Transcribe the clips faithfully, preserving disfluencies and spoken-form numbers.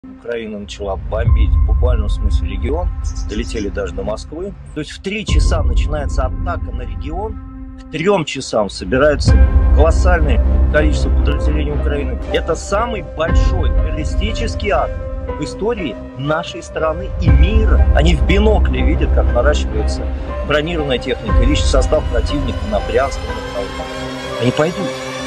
Украина начала бомбить в буквальном смысле регион, долетели даже до Москвы. То есть в три часа начинается атака на регион, к трем часам собирается колоссальное количество подразделений Украины. Это самый большой террористический акт в истории нашей страны и мира. Они в бинокле видят, как наращивается бронированная техника, личный состав противника на Брянском направлении. Они пойдут.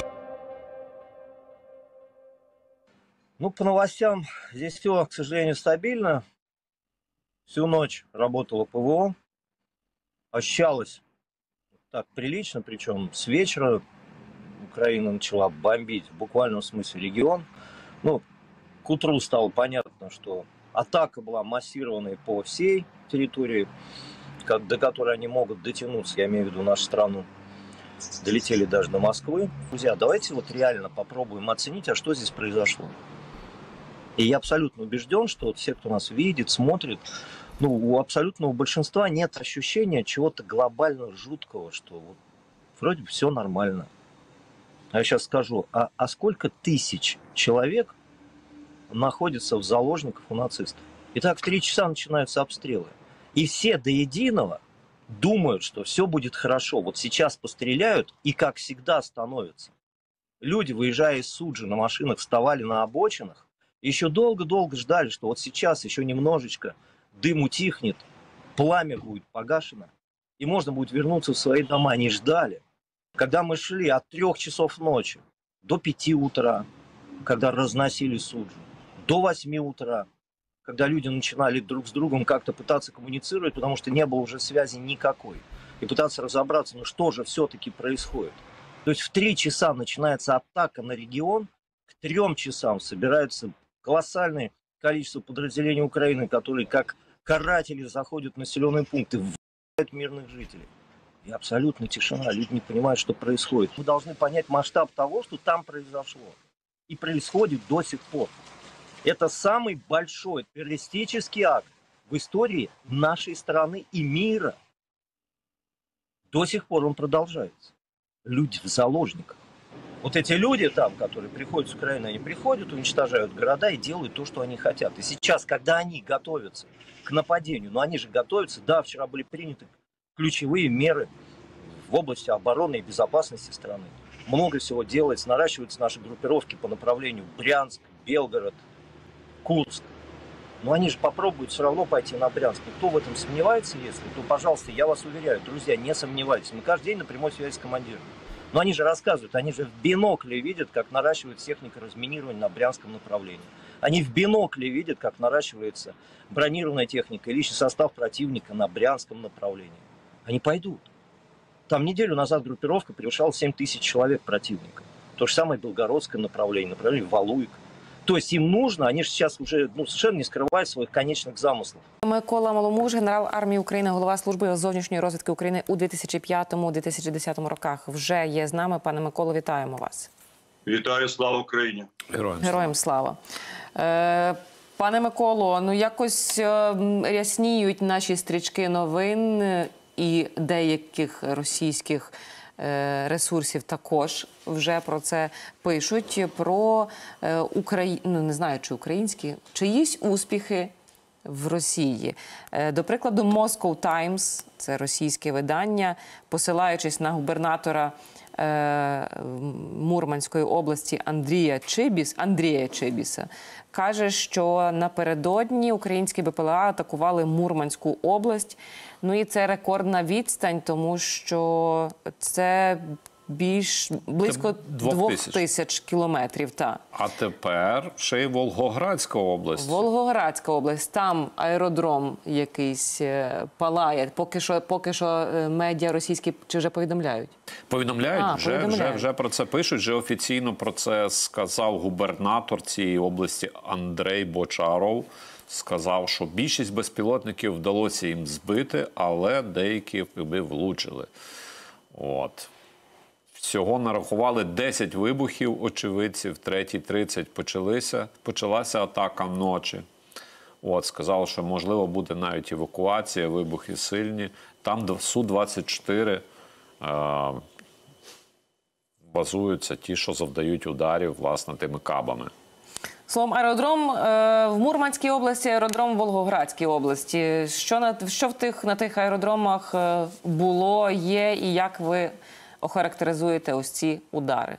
Ну, по новостям, здесь все, к сожалению, стабильно. Всю ночь работало ПВО. Ощущалось так прилично, причем с вечера Украина начала бомбить в буквальном смысле регион. Ну, к утру стало понятно, что атака была массированной по всей территории, как, до которой они могут дотянуться, я имею в виду нашу страну. Долетели даже до Москвы. Друзья, давайте вот реально попробуем оценить, а что здесь произошло. И я абсолютно убежден, что вот все, кто нас видит, смотрит, ну, у абсолютного большинства нет ощущения чего-то глобально жуткого, что вот вроде бы все нормально. А я сейчас скажу, а, а сколько тысяч человек находится в заложниках у нацистов? Итак, в три часа начинаются обстрелы. И все до единого думают, что все будет хорошо. Вот сейчас постреляют, и как всегда становится. Люди, выезжая из Суджи на машинах, вставали на обочинах, еще долго-долго ждали, что вот сейчас еще немножечко дым утихнет, пламя будет погашено, и можно будет вернуться в свои дома. Они ждали. Когда мы шли от трех часов ночи до пяти утра, когда разносили Суджу, до восьми утра, когда люди начинали друг с другом как-то пытаться коммуницировать, потому что не было уже связи никакой, и пытаться разобраться, ну что же все-таки происходит. То есть в три часа начинается атака на регион, к трем часам собирается колоссальное количество подразделений Украины, которые как каратели заходят в населенные пункты, вбивают мирных жителей. И абсолютно тишина, люди не понимают, что происходит. Мы должны понять масштаб того, что там произошло. И происходит до сих пор. Это самый большой террористический акт в истории нашей страны и мира. До сих пор он продолжается. Люди в заложниках. Вот эти люди там, которые приходят с Украины, они приходят, уничтожают города и делают то, что они хотят. И сейчас, когда они готовятся к нападению, но они же готовятся, да, вчера были приняты ключевые меры в области обороны и безопасности страны. Много всего делается, наращиваются наши группировки по направлению Брянск, Белгород, Курск. Но они же попробуют все равно пойти на Брянск. Кто в этом сомневается, если, то, пожалуйста, я вас уверяю, друзья, не сомневайтесь. Мы каждый день на прямой связи с командиром. Но они же рассказывают, они же в бинокле видят, как наращивается техника разминирования на Брянском направлении. Они в бинокле видят, как наращивается бронированная техника и личный состав противника на Брянском направлении. Они пойдут. Там неделю назад группировка превышала семь тысяч человек противника. То же самое Белгородское направление, направление Валуйк. То есть им нужно, они же сейчас уже ну, совершенно не скрывают своих конечных замыслов. Микола Маломуж, генерал армії України, голова служби зовнішньої розвідки України у дві тисячі п'ятому - дві тисячі десятому роках. Вже є з нами. Пане Миколо, вітаємо вас. Вітаю, слава Україні. Героям, Героям слава. Е, пане Миколо, ну якось е, рясніють наші стрічки новин і деяких російських ресурсів також вже про це пишуть, про Украї... ну, не знаю, чи українські, чиїсь успіхи в Росії. До прикладу, Moscow Times, це російське видання, посилаючись на губернатора Мурманської області Андрія Чибіс, Андрія Чибіса, каже, що напередодні українські БПЛА атакували Мурманську область. Ну і це рекордна відстань, тому що це більш близько двох тисяч. тисяч кілометрів. Та. А тепер ще й Волгоградська область. Волгоградська область. Там аеродром якийсь палає. Поки що, поки що медіа російські чи вже повідомляють? Повідомляють. А, вже, повідомляють. Вже, вже про це пишуть. Вже офіційно про це сказав губернатор цієї області Андрій Бочаров. Сказав, що більшість безпілотників вдалося їм збити, але деякі влучили. От. Всього нарахували десять вибухів, очевидці, в третій тридцять почалися, почалася атака ночі. От, сказали, що можливо буде навіть евакуація, вибухи сильні. Там Су двадцять чотири е, базуються ті, що завдають ударів, власне, тими кабами. Словом, аеродром е, в Мурманській області, аеродром в Волгоградській області. Що на що в тих на тих аеродромах е, було, є, і як ви охарактеризуєте ось ці удари?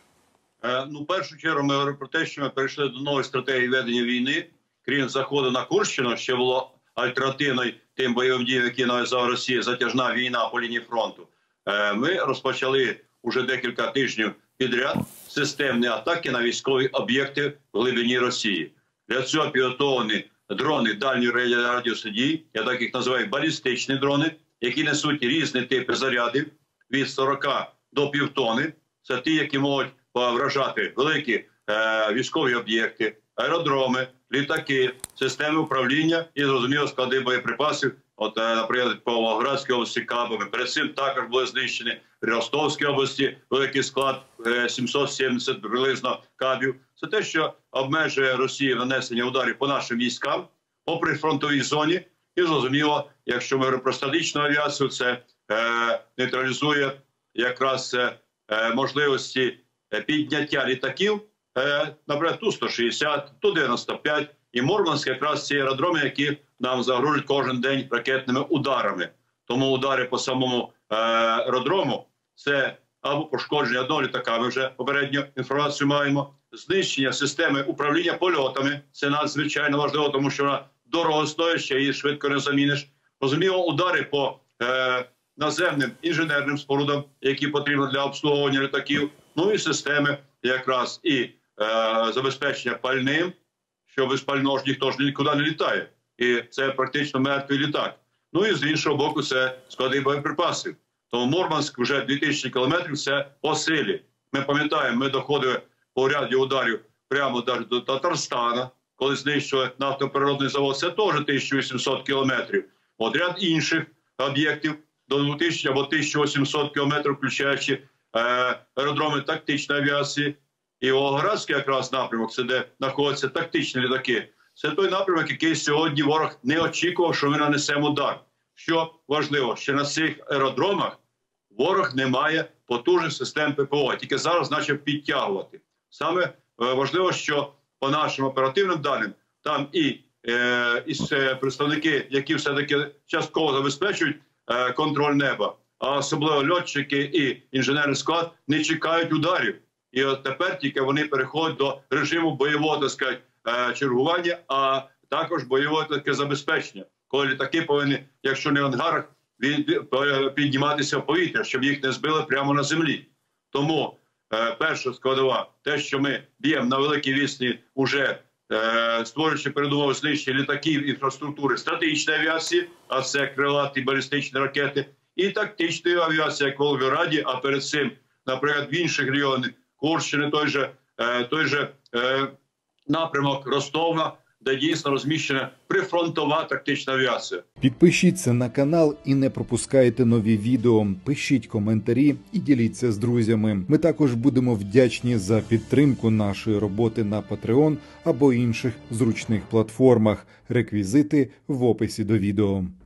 Е, ну, в першу чергу ми говоримо про те, що ми перейшли до нової стратегії ведення війни. Крім заходу на Курщину, що було альтернативною тим бойовим діям, які нав'язала Росія, затяжна війна по лінії фронту. Е, ми розпочали уже декілька тижнів підряд системні атаки на військові об'єкти в глибині Росії. Для цього підготовлені дрони дальньої радіусу дії, я так їх називаю балістичні дрони, які несуть різні типи зарядів від сорока до півтони. Це ті, які можуть вражати великі е, військові об'єкти, аеродроми, літаки, системи управління і, зрозуміло, склади боєприпасів. От, наприклад, по Волгоградській області кабами. Перед цим також були знищені в Ростовській області великий склад сімсот сімдесят приблизно кабів. Це те, що обмежує Росію нанесення ударів по нашим військам, по прифронтовій зоні. І, зрозуміло, якщо ми говоримо про стратегічну авіацію, це е, нейтралізує якраз е, можливості підняття літаків, е, наприклад, Ту сто шістдесят, Ту дев'яносто п'ять і Мурманськ, якраз ці аеродроми, які нам загрожують кожен день ракетними ударами. Тому удари по самому е, аеродрому – це або пошкодження одного літака, ми вже попередню інформацію маємо, знищення системи управління польотами – це надзвичайно важливо, тому що вона дорогостояща, її швидко не заміниш. Розуміло, удари по е, наземним інженерним спорудам, які потрібні для обслуговування літаків, ну і системи якраз і е, забезпечення пальним, що без пального ж ніхто ж нікуди не літає. І це практично мертвий літак. Ну і з іншого боку, це склади боєприпасів. Тому Мурманськ вже дві тисячі кілометрів – це по силі. Ми пам'ятаємо, ми доходили по ряді ударів прямо навіть до Татарстана, коли знищили нафтопереробний завод, це теж тисяча вісімсот кілометрів. От ряд інших об'єктів до двох тисяч або тисяча вісімсот кілометрів, включаючи е, аеродроми тактичної авіації. І Волгоградський якраз напрямок, це де знаходяться тактичні літаки. Це той напрямок, який сьогодні ворог не очікував, що ми нанесемо удар. Що важливо, що на цих аеродромах ворог не має потужних систем ППО, тільки зараз почав підтягувати. Саме важливо, що по нашим оперативним даним, там і, е, і представники, які все-таки частково забезпечують е, контроль неба, а особливо льотчики і інженерний склад не чекають ударів. І от тепер тільки вони переходять до режиму бойового, так сказати, чергування, а також бойового таке забезпечення, коли літаки повинні, якщо не в ангарах, підніматися в повітря, щоб їх не збили прямо на землі. Тому е, перша складова, те, що ми б'ємо на великій відстані, уже е, створюючи передумови знищення літаків, інфраструктури стратегічної авіації, а це крилаті балістичні ракети, і тактичної авіації, як в Волгограді, а перед цим, наприклад, в інших регіонах Курщини, той же, е, той же е, напрямок Ростова, де дійсно розміщена прифронтова тактична авіація. Підпишіться на канал і не пропускайте нові відео. Пишіть коментарі і діліться з друзями. Ми також будемо вдячні за підтримку нашої роботи на Patreon або інших зручних платформах. Реквізити в описі до відео.